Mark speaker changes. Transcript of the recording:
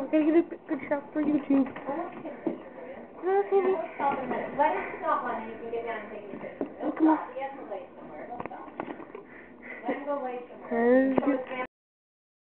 Speaker 1: gotta get a good shot for YouTube. No, Sandy.
Speaker 2: Let him stop on you, you can get down and take your picture.
Speaker 1: Come on.